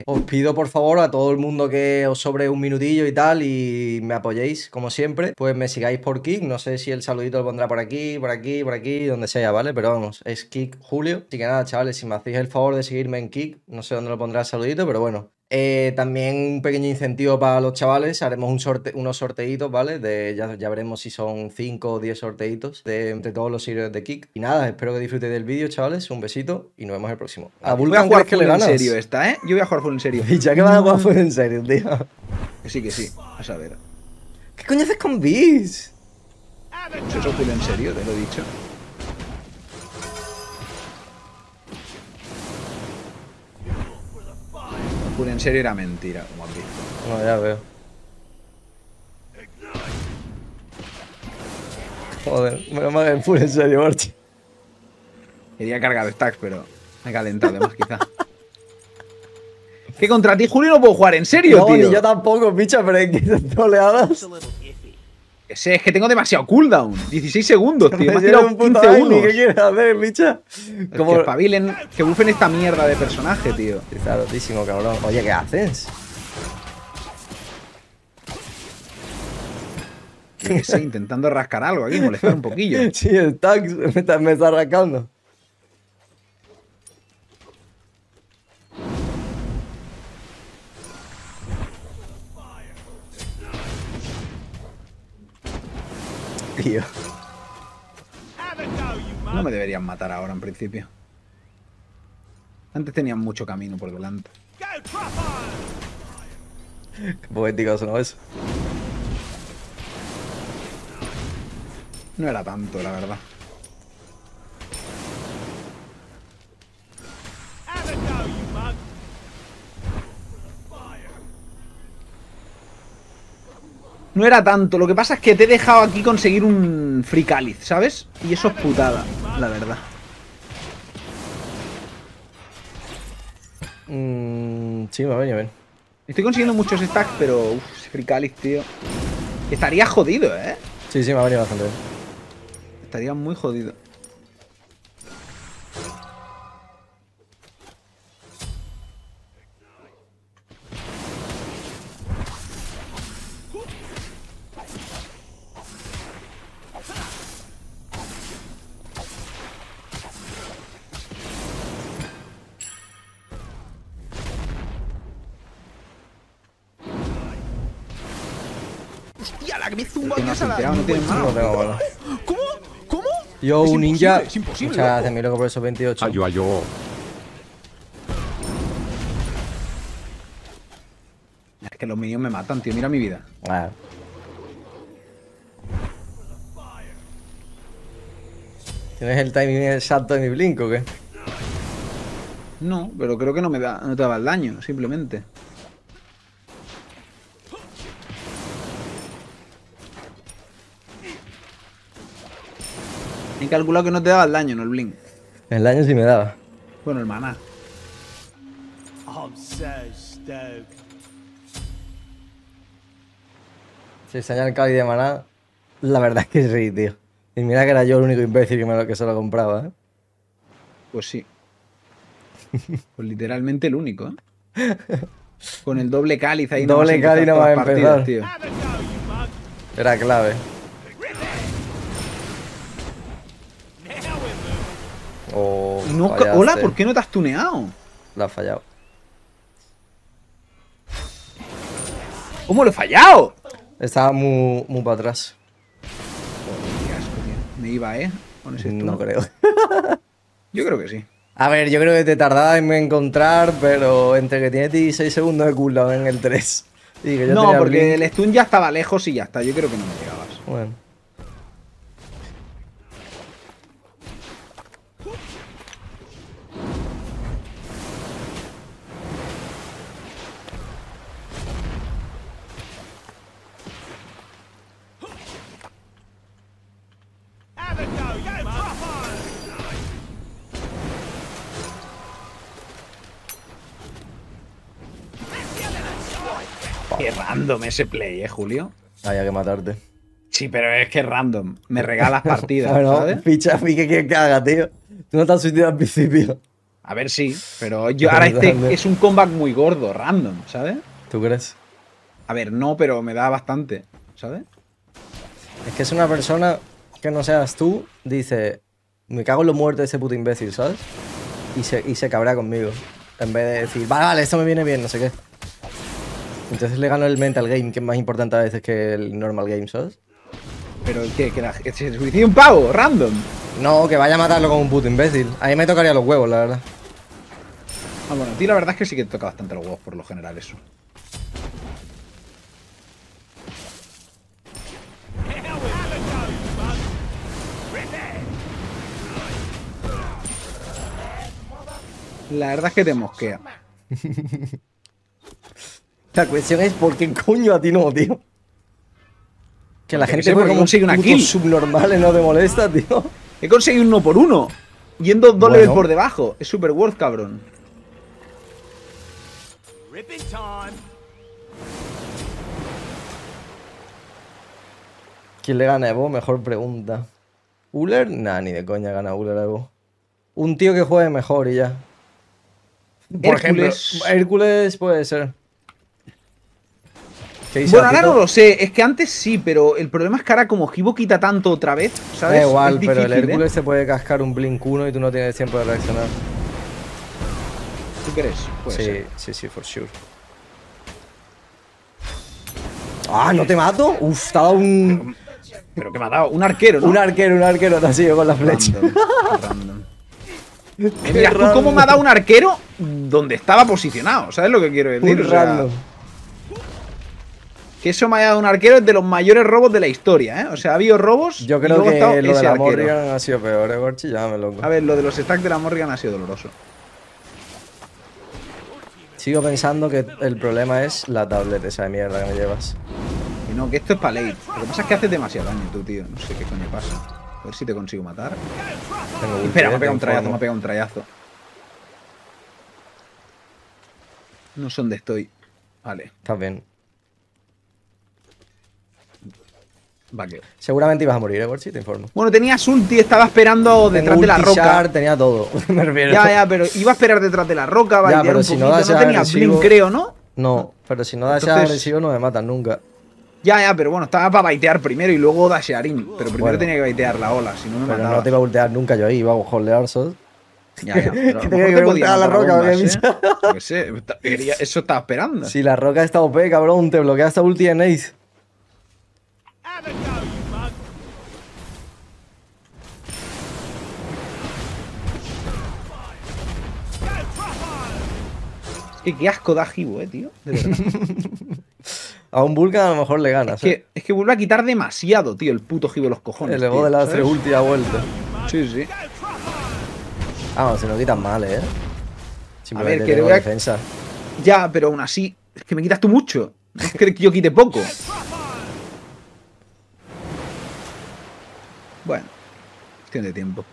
os pido por favor a todo el mundo que os sobre un minutillo y tal y me apoyéis como siempre, pues me sigáis por Kick, no sé si el saludito lo pondrá por aquí, por aquí, por aquí, donde sea, ¿vale? Pero vamos, es Kick Julio. Así que nada, chavales, si me hacéis el favor de seguirme en Kick, no sé dónde lo pondrá el saludito, pero bueno. También un pequeño incentivo para los chavales, haremos unos sorteitos, ¿vale? Ya veremos si son 5 o 10 sorteitos entre todos los seguidores de Kick. Y nada, espero que disfrutéis del vídeo, chavales, un besito y nos vemos el próximo. A Voy a Vulcan jugar crees que le full en ganas. serio esta, ¿eh? Yo voy a jugar full en serio. Y ya que vas a jugar full en serio, tío. Que sí, a saber. ¿Qué coño haces con Beast? Pues eso full en serio, te lo he dicho. Full en serio era mentira, como has visto. No, ya veo. Joder, menos mal que full en serio, Marchi. Quería cargar stacks, pero me he calentado de más, quizá. Que contra ti, Julio, no puedo jugar en serio, No, tío. ni yo tampoco, picha, pero es que esas oleadas. Que sé, es que tengo demasiado cooldown. 16 segundos, tío. Me has Eres tirado un puto 15 Ailey, unos. ¿qué quieres hacer, picha? Que espabilen, que buffen esta mierda de personaje, tío. Está rotísimo, cabrón. Oye, ¿qué haces? Yo qué sé, intentando rascar algo aquí, molestar un poquillo. Sí, Stacks me está arrancando. Tío. No me deberían matar ahora, en principio. Antes tenían mucho camino por delante. Qué poético sonó eso. No era tanto, la verdad. No era tanto. Lo que pasa es que te he dejado aquí conseguir un free cáliz, ¿sabes? Y eso es putada, la verdad. Sí, me venía bien. Estoy consiguiendo muchos stacks, pero... Uf, ese free cáliz, tío. Estaría jodido, ¿eh? Sí, me ha venido bastante bien. Estaría muy jodido. Hostia, la que me zumba no, no tiene No mano. tengo bueno. ¿Cómo? ¿Cómo? Yo, Es un ninja. imposible, es imposible, Muchas gracias, loco. mi loco, por esos 28. Ayo. Es que los minions me matan, tío. Mira mi vida. Ah. ¿Tienes el timing exacto de mi blink o qué? No, pero creo que no te daba el daño, simplemente. He calculado que no te daba el daño, no el blink. El daño sí me daba. Bueno, el maná. Si enseña el Cali de maná, la verdad es que sí, tío. Y mira que era yo el único imbécil que se lo compraba, ¿eh? Pues sí. Pues literalmente el único, ¿eh? Con el doble cáliz ahí. Doble cáliz no va a empezar. Tío. Era clave. Oh, Y no, fallaste. hola, ¿por qué no te has tuneado? La has fallado. ¿Cómo lo he fallado? Estaba muy para atrás. Qué asco, tío. Me iba, ¿eh? Con ese No stun. creo. Yo creo que sí. A ver, yo creo que te tardaba en encontrar, pero entre que tienes 16 segundos de cooldown en el 3. Y que yo No, tenía porque blink. el stun ya estaba lejos y ya está. Yo creo que no me llegabas. Bueno. Qué random ese play, Julio. Había que matarte. Sí, pero es que es random. Me regalas partidas, Bueno, ¿sabes? ficha, ¿qué quieres que haga, tío? Tú no te has suicidado al principio. A ver, sí, pero yo ahora este es un comeback muy gordo, random, ¿sabes? ¿Tú crees? A ver, no, pero me da bastante, ¿sabes? Es que es una persona que no seas tú, dice, me cago en los muertos de ese puto imbécil, ¿sabes? Y se cabrea conmigo. En vez de decir, vale, vale, esto me viene bien, no sé qué. Entonces le gano el mental game, que es más importante a veces que el normal game, ¿sabes? Pero que se suicide un pavo, random. No, que vaya a matarlo con un puto imbécil. A mí me tocaría los huevos, la verdad. Ah, bueno, a ti la verdad es que sí que te toca bastante los huevos por lo general eso. La verdad es que te mosquea. La cuestión es por qué coño a ti no, tío. Que la gente porque consigue una kill subnormales no te molesta, tío. He conseguido un 1 por 1. Yendo 2 Bueno. levels por debajo. Es super worth, cabrón. ¿Quién le gana a Evo? Mejor pregunta. ¿Uller? Nah, ni de coña gana Uller a Evo. Un tío que juegue mejor y ya. Por Hércules. ejemplo, Hércules puede ser. Bueno, ahora no lo sé. Es que antes sí, pero el problema es que ahora como Gibo quita tanto otra vez, ¿sabes? Da igual, es difícil, pero el Hércules te puede cascar un Blink 1 y tú no tienes tiempo de reaccionar. ¿Tú crees? Puede ser. Sí, for sure. ¡Ah, no te mato! Uf, te ha dado un... Pero que me ha dado un arquero, ¿no? Un arquero te ha sido con la flecha. Random. Mira, tú cómo me ha dado un arquero donde estaba posicionado, ¿sabes lo que quiero decir? Un random. Que eso me haya dado un arquero es de los mayores robos de la historia, ¿eh? O sea, ha habido robos. Yo creo que lo de la Morrigan ha sido peor, ¿eh, Gorchi? Llámame loco. A ver, lo de los stacks de la Morrigan ha sido doloroso. Sigo pensando que el problema es la tablet esa de mierda que me llevas. Y no, que esto es para late. Lo que pasa es que haces demasiado daño tú, tío. No sé qué coño pasa. A ver si te consigo matar. Espera, me ha pegado un trayazo, No sé dónde estoy. Vale. Estás bien. Vale. Seguramente ibas a morir, Gorchi, te informo. Bueno, tenías ulti, estaba esperando detrás de la roca. Tenía todo, me refiero. Ya, pero iba a esperar detrás de la roca, va a un poquito. No tenía blink, creo, ¿no? No, pero si no dasheas agresivo no me matan nunca. Ya, pero bueno, estaba para baitear primero y luego dashearín. Pero primero tenía que baitear la ola, si no me mataba. No te iba a voltear nunca yo ahí, iba a holdear sos. Ya, pero que tenía que voltear a la roca, no sé, eso estaba esperando. Si la roca está OP, cabrón, te bloquea esta ulti en Ace. Es que qué asco da Gibo, tío. De verdad. A un Vulcan a lo mejor le ganas. Es que vuelve a quitar demasiado, tío, el puto Gibo de los cojones. El ego de la ulti ha vuelto. Sí. Ah, si no quitas mal, ¿eh? Simplemente a ver, que voy a... defensa. Ya, pero aún así, es que me quitas tú mucho. No es que yo quite poco. Bueno, cuestión de tiempo.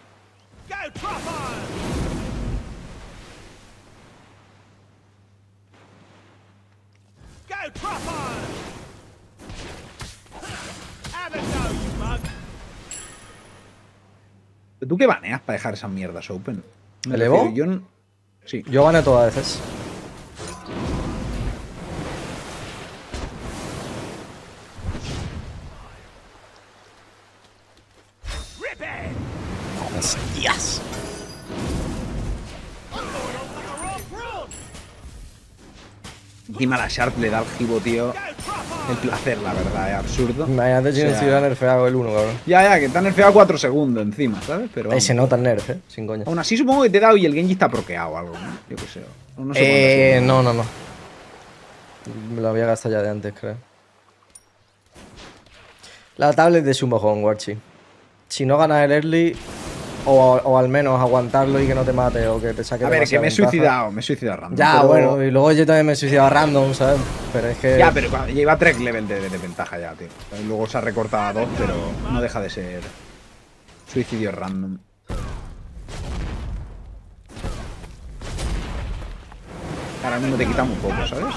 ¿Tú qué baneas para dejar esas mierdas open? ¿El Evo? Sí. Yo baneo todas veces. ¡Hostias! Encima la Sharp le da al Gibo, tío. El placer, la verdad, es absurdo. Imagínate si no estuviera nerfeado el 1, cabrón. Ya, que está nerfeado 4 segundos encima, ¿sabes? Pero se nota el nerf, sin coña. Aún así supongo que te he dado y el Genji está proqueado o algo, ¿no? Yo qué sé. No sé no. Me lo había gastado ya de antes, creo. La tablet de su mojón, Warchi. Si no ganas el early, o al menos aguantarlo y que no te mate o que te saque. A ver, que me he suicidado random. Ya, pero... bueno, y luego yo también me he suicidado random, ¿sabes? Pero es que. Ya, pero lleva 3 levels de ventaja ya, tío. Luego se ha recortado a 2, pero no deja de ser suicidio random. Ahora mismo te quita muy poco, ¿sabes?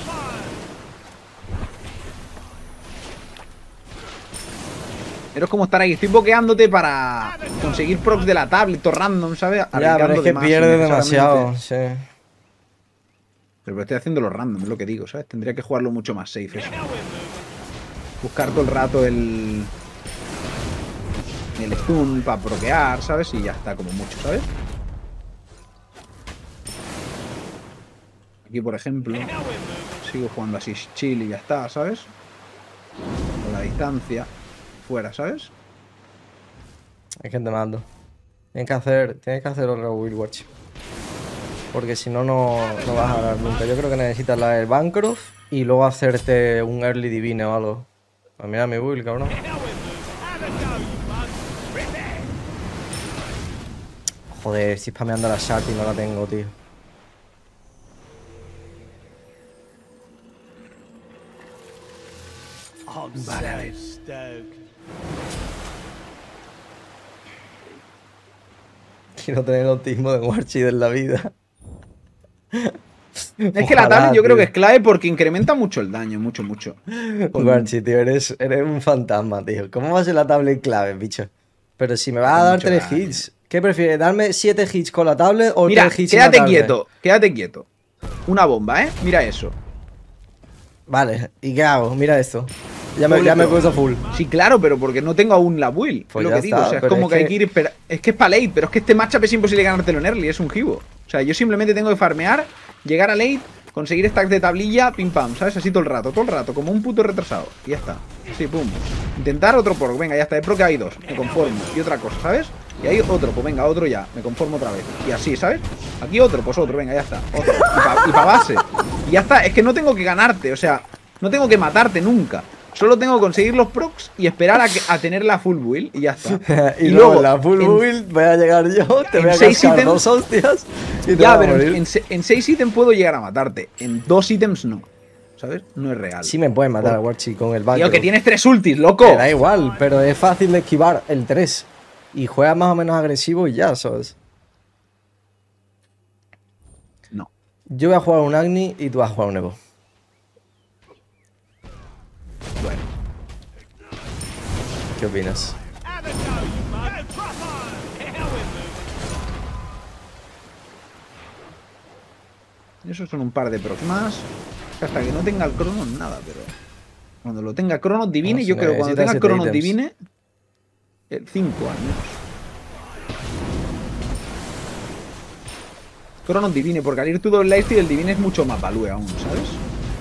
Pero es como estar ahí. Estoy boqueándote para conseguir procs de la tablet, todo random, ¿sabes? Ya, pero es que pierde demasiado, sí. Pero estoy haciendo lo random, es lo que digo, ¿sabes? Tendría que jugarlo mucho más safe eso. Buscar todo el rato el stun para proquear, ¿sabes? Y ya está, como mucho, ¿sabes? Aquí, por ejemplo, sigo jugando así chill y ya está, ¿sabes? Con la distancia, fuera, ¿sabes? Es que te mando. Tienes que hacer otro Will Watch. Porque si no, no vas a ganar nunca. Yo creo que necesitas la del Bancroft y luego hacerte un early divine o algo. Pues mira mi build, cabrón. Joder, estoy spameando la shard y no la tengo, tío. Vale, a ver. Quiero tener el autismo de Warchid en la vida. Es que la tablet yo creo que es clave porque incrementa mucho el daño, mucho. Warchid, tío, eres un fantasma, tío. ¿Cómo va a ser la tablet clave, bicho? Pero si me vas a dar 3 hits, ¿qué prefieres? ¿Darme 7 hits con la tablet o 3 hits quédate quieto, quédate quieto. Una bomba, ¿eh? Mira eso. Vale, ¿y qué hago? Mira esto. Ya me he puesto full. Sí, claro, pero porque no tengo aún la build. Pues es lo que digo. O sea, es como que hay que ir. Es que es para late, pero es que este matchup es imposible ganártelo en early, es un gibo. O sea, yo simplemente tengo que farmear, llegar a late, conseguir stacks de tablilla, pim pam, ¿sabes? Así todo el rato, como un puto retrasado. Y ya está. Sí, pum. Intentar otro proc, venga, ya está. De proc hay 2, me conformo. Y otra cosa, ¿sabes? Y hay otro, pues venga, otro ya, me conformo otra vez. Y así, ¿sabes? Aquí otro, pues otro, venga, ya está. Otro. Y pa base. Y ya está, es que no tengo que ganarte, o sea, no tengo que matarte nunca. Solo tengo que conseguir los procs y esperar a tener la full build y ya está. y luego la full build voy a llegar yo, te voy a cascar 2 hostias y te ya, pero en 6 ítems puedo llegar a matarte. En 2 ítems no. ¿Sabes? No es real. Sí me pueden matar a Warchid con el back. Tío, que tienes 3 ultis, loco. Me da igual, pero es fácil de esquivar el 3. Y juegas más o menos agresivo y ya, ¿sabes? No. Yo voy a jugar un Agni y tú vas a jugar un Evo. Bueno. ¿Qué opinas? Esos son un par de procs más. Hasta que no tenga el Cronos, nada, pero... Cuando lo tenga Cronos Divine, yo creo que cuando tenga Cronos Divine... 5 años. Cronos Divine, porque al ir tu doble lifesteal el Divine es mucho más value aún, ¿sabes?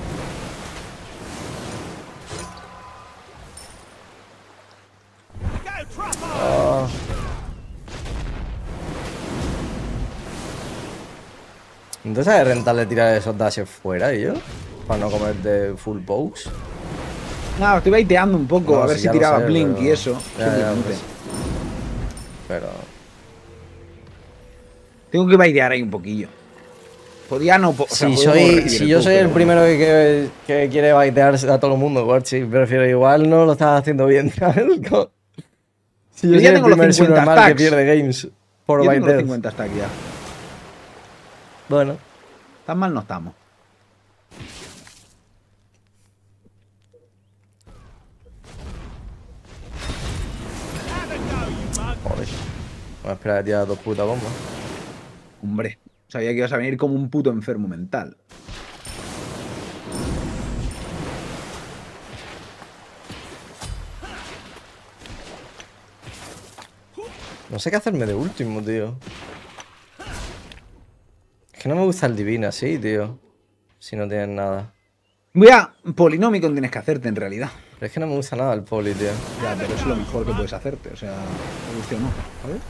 Entonces es rentable tirar esos dashes fuera, yo, para no comerte full pokes. No, estoy baiteando un poco, no, a ver si tiraba Blink pero... y eso. Ya, pues. Pero... Tengo que baitear ahí un poquillo. Podía no... O sea, si yo soy el primero que quiere baitear a todo el mundo, Warchid, prefiero igual no lo estás haciendo bien, ¿sabes? Si yo ya tengo los 50 normal stacks. Que pierde games por yo baitear. Tengo los 50 stacks ya. Bueno. Tan mal no estamos. Joder. Voy a esperar a tirar 2 putas bombas. Hombre, sabía que ibas a venir como un puto enfermo mental. No sé qué hacerme de último, tío. Es que no me gusta el divino así, tío. Si no tienes nada. Voy a... Polinomicon tienes que hacerte en realidad. Pero es que no me gusta nada el poli, tío. Ya, pero es lo mejor que puedes hacerte. O sea, te guste o no, ¿sabes?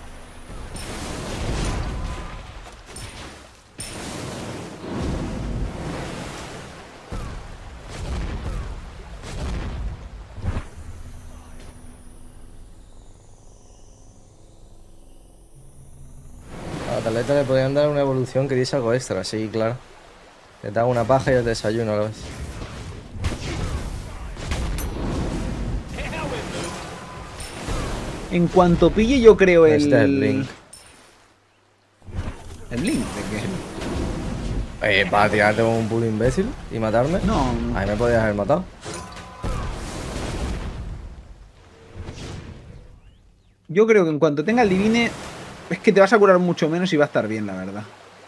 A la tableta le podrían dar una evolución que diese algo extra, sí, claro. Le da una paja y el desayuno a la vez. En cuanto pille, yo creo el... Este es el Blink. ¿El Blink? ¿De qué? ¿Para tirarte con un puto imbécil y matarme? No. Ahí me podías haber matado. Yo creo que en cuanto tenga el divine, es que te vas a curar mucho menos y va a estar bien, la verdad.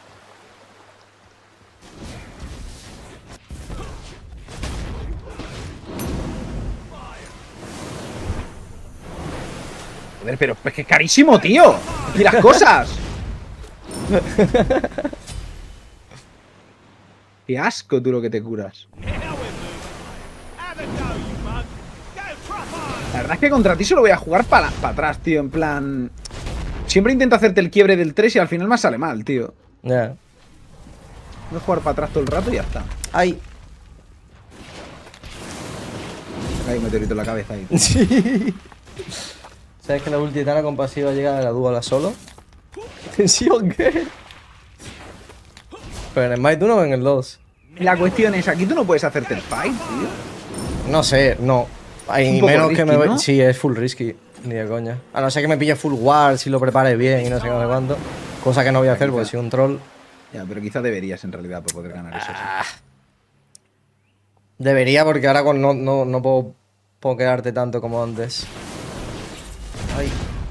Joder, pero es que es carísimo, tío. Y las cosas. Qué asco tú lo que te curas. La verdad es que contra ti solo voy a jugar para atrás, tío. En plan... Siempre intento hacerte el quiebre del 3 y al final me sale mal, tío. Ya. Voy a jugar para atrás todo el rato y ya está. ¡Ay! Hay un meteorito en la cabeza ahí. Sí. ¿Sabes que la ulti titana compasiva llega de la dual solo? ¿Tensión qué? Pero en el Might 1 o en el 2. La cuestión es, aquí tú no puedes hacerte el fight, tío. No sé, no. Hay un poco menos risky, que me... ¿no? Sí, es full risky. Ni de coña. A no ser que me pille full ward si lo prepare bien y no sé qué, no sé cuánto. Cosa que no voy a hacer porque soy un troll. Ya, pero quizá deberías en realidad para poder ganar eso. Sí. Debería porque ahora no puedo pokearte tanto como antes. Ay.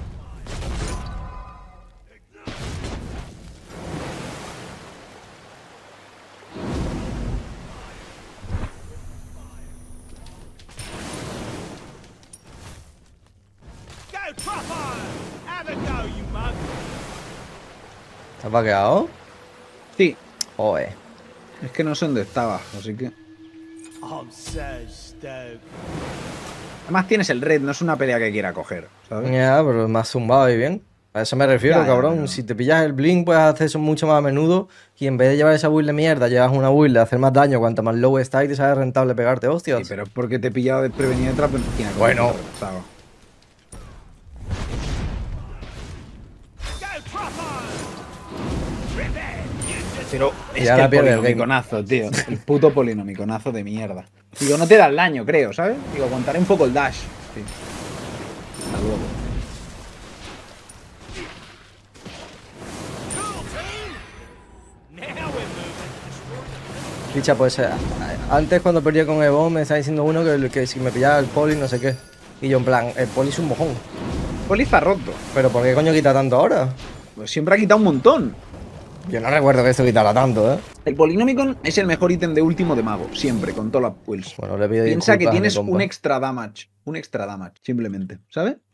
¿Te has vaqueado? Sí, Joder. es que no sé dónde estaba, así que... Además tienes el red, no es una pelea que quiera coger, ¿sabes? Ya, pero me has zumbado y bien. A eso me refiero, Ya, cabrón. pero- Si te pillas el blink, puedes hacer eso mucho más a menudo. Y en vez de llevar esa build de mierda, llevas una build de hacer más daño. Cuanto más low está y te sale rentable pegarte hostias. Sí, pero es porque te he pillado desprevenido de trapentina. Bueno. Pero es Ya que la el pierde el polinomiconazo, tío. El puto polinomiconazo de mierda. Digo, no te da el daño, creo, ¿sabes? Digo, aguantaré un poco el dash. Sí. Hasta luego. Picha, pues antes cuando perdía con Evo me estaba diciendo uno que si me pillaba el poli no sé qué. Y yo en plan, el poli es un mojón. Poli está roto. Pero ¿por qué coño quita tanto ahora? Pues siempre ha quitado un montón. Yo no recuerdo que esto quitara tanto, ¿eh? El Polinomicon es el mejor ítem de último de mago, siempre, con todas las wills. Bueno, le pido Piensa que disculpas a mi tienes compa. un extra damage. Un extra damage, simplemente. ¿Sabes?